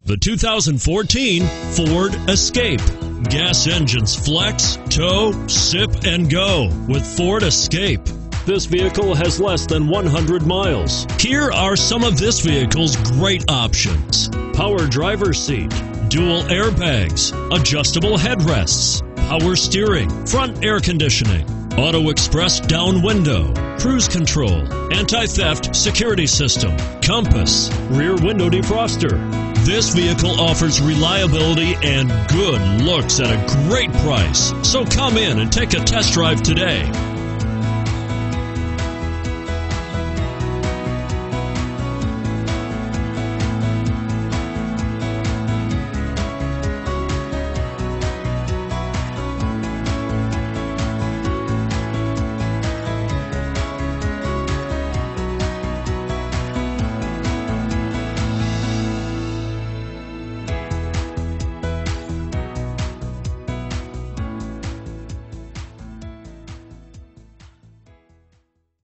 The 2014 Ford Escape. Gas engines flex, tow, sip, and go with Ford Escape. This vehicle has less than 100 miles. Here are some of this vehicle's great options: power driver's seat, dual airbags, adjustable headrests, power steering, front air conditioning, auto express down window, cruise control, anti-theft security system, compass, rear window defroster. This vehicle offers reliability and good looks at a great price. So come in and take a test drive today.